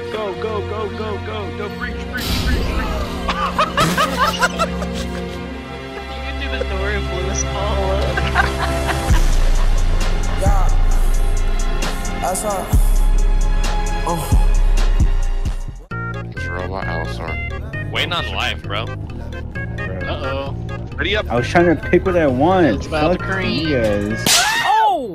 Go, go, go, go, go. No, breach. You can do the door and blow us all up. Yeah. That's all. Oh. It's robot Alisar. Waiting on life, bro. Uh-oh. Ready up. I was trying to pick what I want. It's about Fuck to cream. you guys. Oh!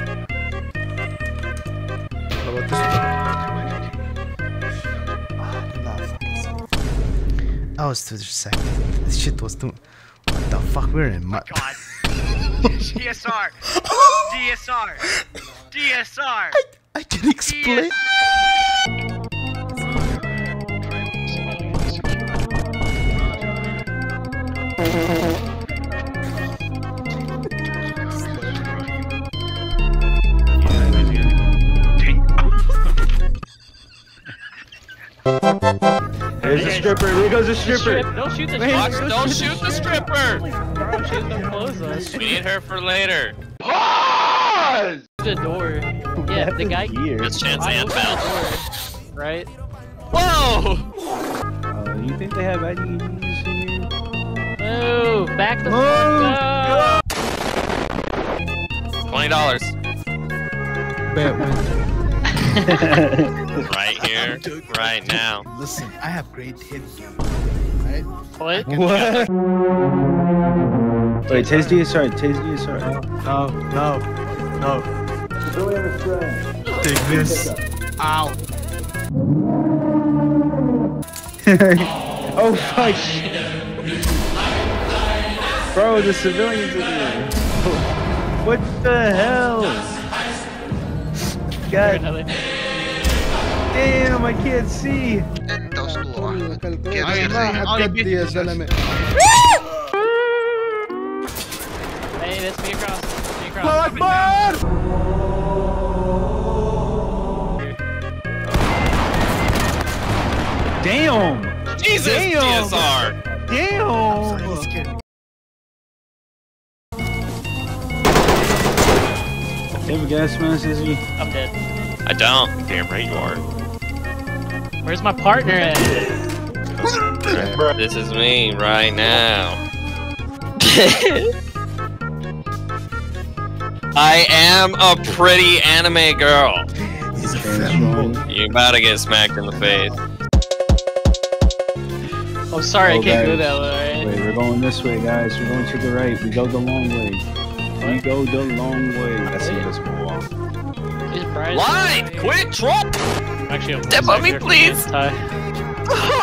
I was too second. This shit was too. What the fuck? We're in mud. God. DSR. DSR. DSR. I can explain. There's a stripper. There goes a stripper. Don't shoot the Watch, stripper. don't shoot the stripper! Bro, she's gonna close us. We need her for later. Pause! The door. Yeah, the guy. Here. This chance I and opened fell. the door, right? Whoa! You think they have IDs here? Move! Back the Move! fuck up! $20. Bet when. Right here, right now. Listen, I have great hit. Right? What? What? Wait, taste DSR. Taste DSR. No. Take this. Ow. Oh fuck! Bro, the civilians are here. What the hell? God damn, I can't see. Hey, that's me across. Me across. Damn! Jesus, Damn. DSR! Damn! You have a gas mask, is he? I'm dead. I don't. Damn right you are. Where's my partner at? This is me right now. I am a pretty anime girl. He's a femboy. You about to get smacked in the face. Oh, sorry, I Oh, can't go guys. that way. Wait, we're going this way, guys. We're going to the right. We go the long way. We go the long way. That's the invisible wall. Is Bryce Line! Quit troll! Actually, I'm Step on me, please. Ty.